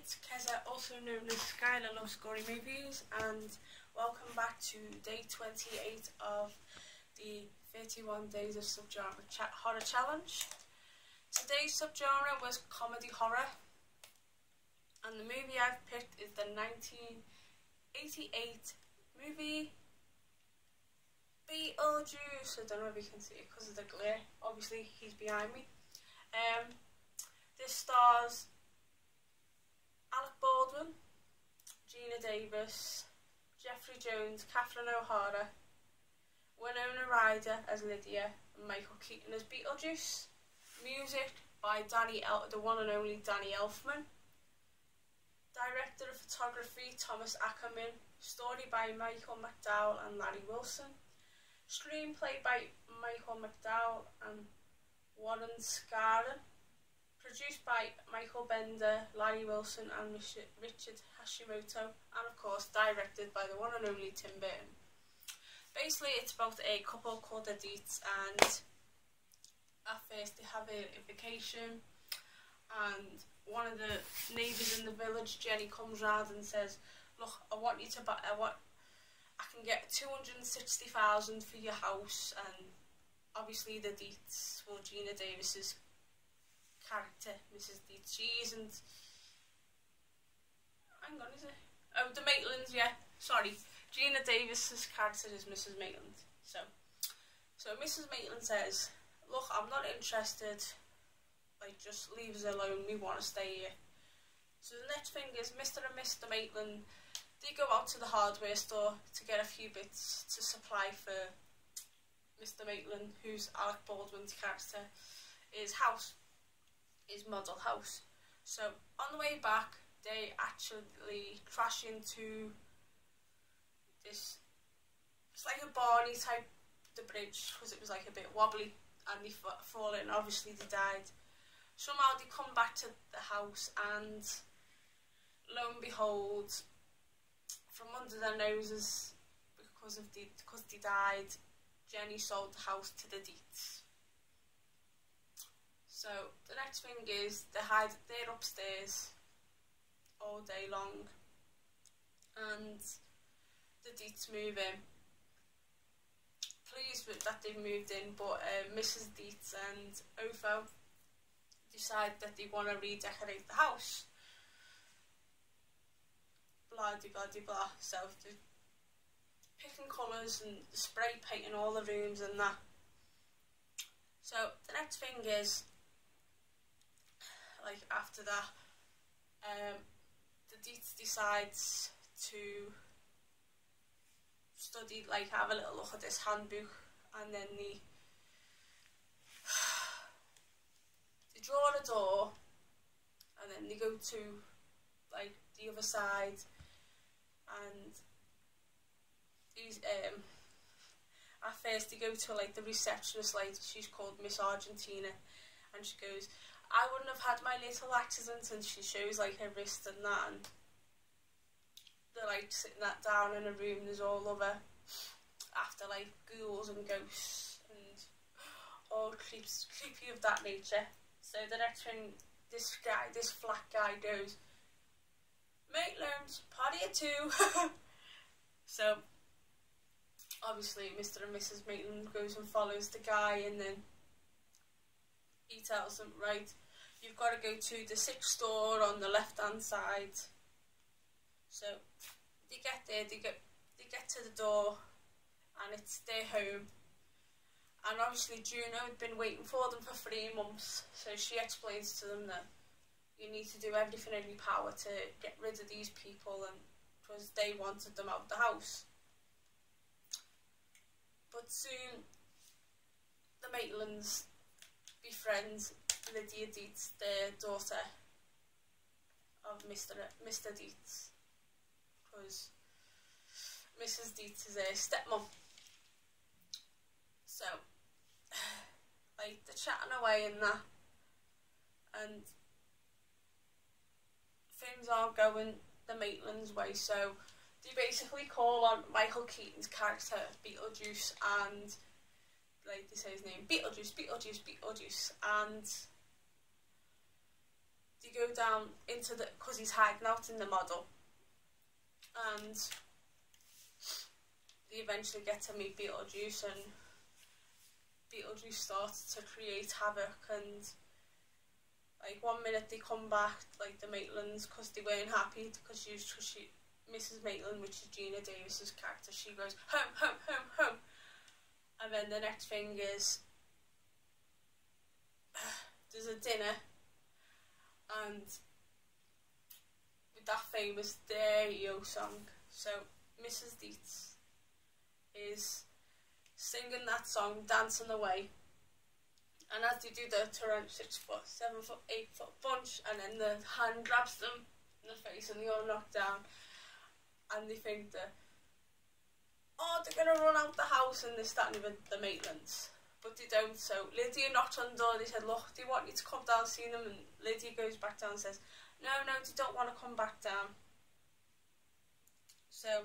it's Keza, also known as Skylar Loves Gory Movies, and welcome back to day 28 of the 31 Days of Subgenre Horror Challenge. Today's subgenre was comedy horror, and the movie I've picked is the 1988 movie Beetlejuice. I don't know if you can see it because of the glare. Obviously, he's behind me. This stars Baldwin, Geena Davis, Jeffrey Jones, Catherine O'Hara, Winona Ryder as Lydia, and Michael Keaton as Beetlejuice. Music by the one and only Danny Elfman. Director of photography Thomas Ackerman. Story by Michael McDowell and Larry Wilson. Screenplay by Michael McDowell and Warren Scarron. Produced by Michael Bender, Larry Wilson and Richard Hashimoto, and of course directed by the one and only Tim Burton. Basically it's about a couple called the Deets, and at first they have a vacation, and one of the neighbours in the village, Jenny, comes round and says, look, I can get 260,000 for your house. And obviously the Deets, well, Geena Davis's character, Mrs. Deets, she isn't, hang on, is it? Oh, the Maitlands, yeah, sorry. Geena Davis's character is Mrs. Maitland. So Mrs. Maitland says, look, I'm not interested, like, just leave us alone, we want to stay here. So the next thing is Mr. and Mr. Maitland, they go out to the hardware store to get a few bits to supply for Mr. Maitland, who's Alec Baldwin's character, his house, his model house. So on the way back, they actually crash into this, it's like a Barney type, the bridge, because it was like a bit wobbly, and they fall in, obviously they died. Somehow they come back to the house, and lo and behold, from under their noses, because they died, Jenny sold the house to the Deets. So the next thing is they're upstairs all day long, and the Deets move in. Pleased with that they've moved in, but Mrs. Deets and Opho decide that they want to redecorate the house. Blah de blah de blah. So they're picking colours and spray painting all the rooms and that. So the next thing is, like, after that, the Deets decides to study, like, have a little look at this handbook, and then they draw a door, and then they go to, like, the other side, and these at first they go to, like, the receptionist lady, she's called Miss Argentina, and she goes, I wouldn't have had my little accident, and she shows, like, her wrist and that, and they're, like, sitting that down in a room, there's all other, after, like, ghouls and ghosts and all creepy of that nature. So the next thing, this flat guy goes, Maitland, party at 2. So obviously Mr. and Mrs. Maitland goes and follows the guy, and then he tells them, right, you've got to go to the 6th store on the left hand side. So they get there, they get to the door, and it's their home. And obviously Juno had been waiting for them for 3 months, so she explains to them that you need to do everything in your power to get rid of these people, and because they wanted them out of the house. But soon the Maitlands befriend Lydia Deets, the daughter of Mr. Deets, because Mrs. Deets is a stepmom. So, like, they're chatting away and that, and things aren't going the Maitlands' way, so they basically call on Michael Keaton's character, Beetlejuice, and, like, they say his name, Beetlejuice, Beetlejuice, Beetlejuice, and they go down into the, because he's hiding out in the model, and they eventually get to meet Beetlejuice, and Beetlejuice starts to create havoc. And like one minute they come back, like the Maitlands, because they weren't happy because she Mrs. Maitland, which is Geena Davis's character, she goes home, home, home, home, and then the next thing is there's a dinner, and with that famous There Yo song, so Mrs. Dietz is singing that song, dancing away, and as they do the Toronto 6 foot, 7 foot, 8 foot bunch, and then the hand grabs them in the face and they all knock down, and they think that, oh, they're going to run out the house, and they're starting with the Maitlands, but they don't. So Lydia knocked on the door, they said, look, they want you to come down and see them, and Lydia goes back down and says, no, they don't want to come back down. So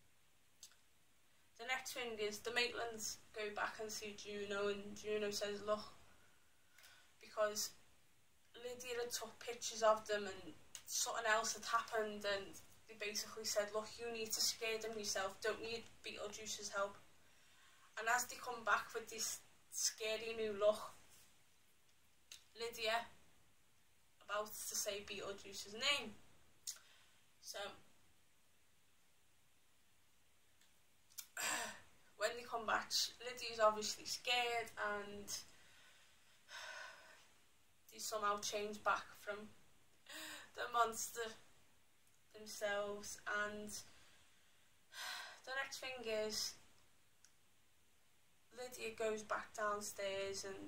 the next thing is the Maitlands go back and see Juno, and Juno says, look, because Lydia had took pictures of them and something else had happened, and they basically said, look, you need to scare them yourself, don't need Beetlejuice's help. And as they come back with this scary new look, Lydia about to say Beetlejuice's name. So when they come back, Lydia's obviously scared, and they somehow change back from the monster themselves. And the next thing is Lydia goes back downstairs and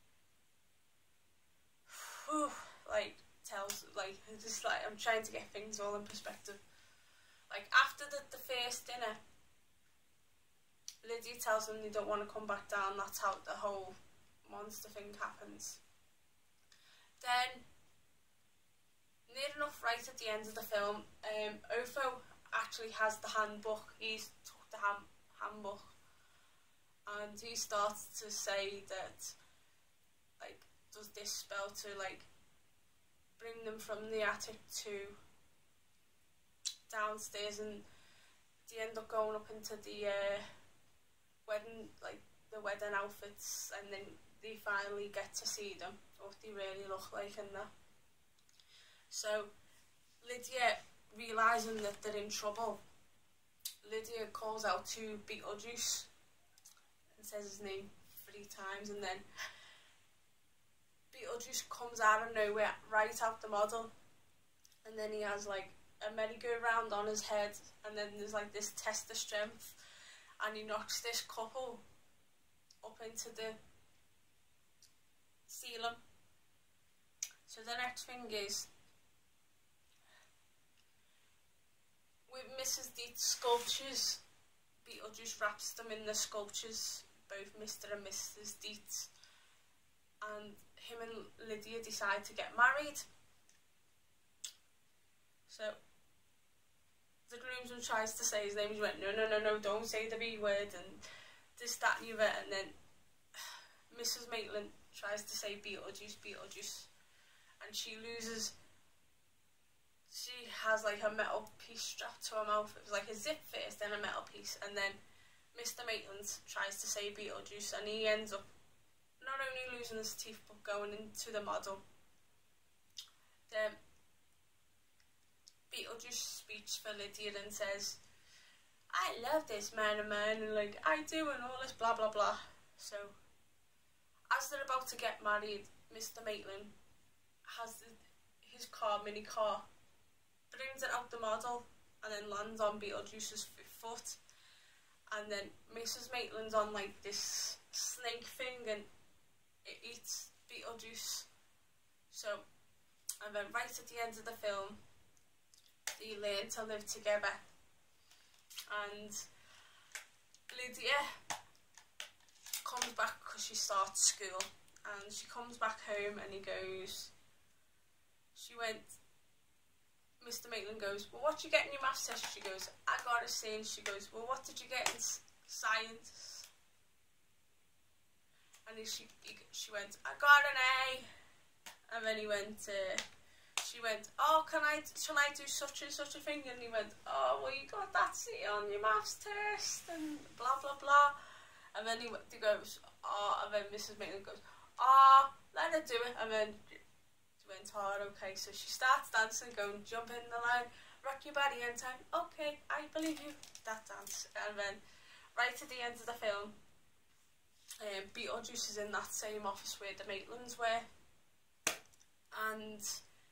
tells, just I'm trying to get things all in perspective. Like after the first dinner, Lydia tells them they don't want to come back down. That's how the whole monster thing happens. Then, near enough right at the end of the film, Otho actually has the handbook. He's took the handbook, and he starts to say that, does this spell to, bring them from the attic to downstairs, and they end up going up into the wedding, the wedding outfits, and then they finally get to see them, what they really look like and that. So Lydia, realising that they're in trouble, Lydia calls out to Beetlejuice and says his name 3 times, and then Beetlejuice comes out of nowhere, right out the model, and then he has a merry-go-round on his head, and then there's this test of strength, and he knocks this couple up into the ceiling. So the next thing is, with Mrs. Dietz sculptures, Beetlejuice wraps them in the sculptures, both Mr. and Mrs. Dietz, and him and Lydia decide to get married. So the groomsman tries to say his name, he went, no, don't say the B word, and this, that and the other, and then Mrs. Maitland tries to say Beetlejuice, and she loses. She has a metal piece strapped to her mouth. It was a zip first, then a metal piece, and then Mr. Maitland tries to say Beetlejuice, and he ends up not only losing his teeth but going into the model. Then Beetlejuice speaks for Lydia and says, I love this man and I do, and all this blah blah blah. So as they're about to get married, Mr. Maitland has his mini car, brings it out the model, and then lands on Beetlejuice's foot, and then Mrs. Maitland's on this snake thing, and it eats Beetlejuice. So, and then right at the end of the film, they learn to live together, and Lydia comes back because she starts school, and she comes back home, and he goes, Mr. Maitland goes, well, what did you get in your maths test? She goes, I got a C. And she goes, well, what did you get in science? And she went, I got an A. And then he went, she went, oh, shall I do such and such a thing? And he went, oh, well, you got that C on your maths test, and blah, blah, blah. And then he goes, oh, and then Mrs. Maitland goes, oh, let her do it. And then she went, oh, okay. So she starts dancing, going, jump in the line, rock your body in time. Okay, I believe you. That dance. And then right at the end of the film, Beetlejuice is in that same office where the Maitlands were. And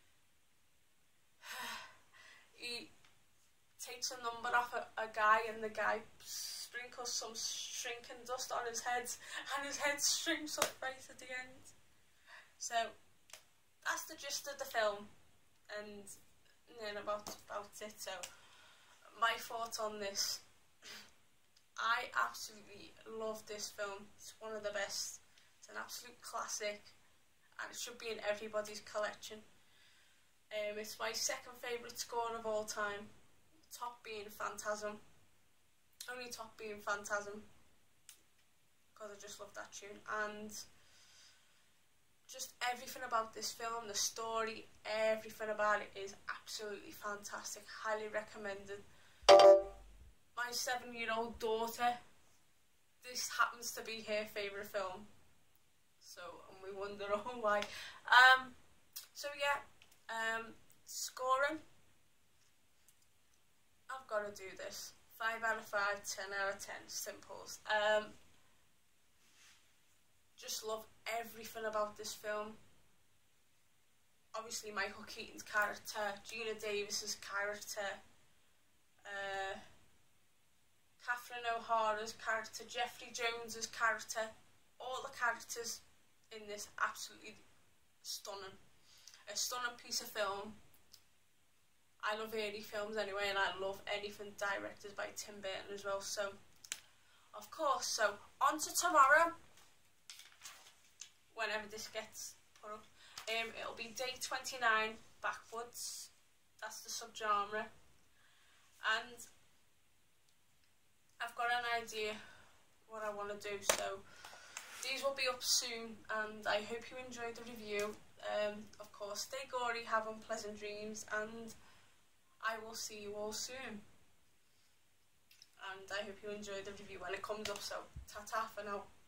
he takes a number off a guy, and the guy sprinkles some shrinking dust on his head, and his head shrinks up right at the end. So that's the gist of the film, and then about it. So my thoughts on this: I absolutely love this film. It's one of the best. It's an absolute classic, and it should be in everybody's collection. It's my second favourite score of all time, top being Phantasm. Only top being Phantasm, because I just love that tune. And just everything about this film, the story, everything about it is absolutely fantastic. Highly recommended. My 7-year-old daughter, this happens to be her favourite film. So, and we wonder why. So yeah, scoring. I've got to do this. 5 out of 5, 10 out of 10, simples. Just love everything about this film. Obviously Michael Keaton's character, Geena Davis's character, Catherine O'Hara's character, Jeffrey Jones's character, all the characters in this absolutely stunning. A stunning piece of film. I love early films anyway, and I love anything directed by Tim Burton as well. So, of course, so on to tomorrow, whenever this gets put up. It'll be day 29, backwards. That's the subgenre. And I've got an idea what I want to do, so these will be up soon, and I hope you enjoyed the review. Of course, stay gory, have unpleasant dreams, and I will see you all soon. And I hope you enjoyed the review when it comes up, so ta-ta for now.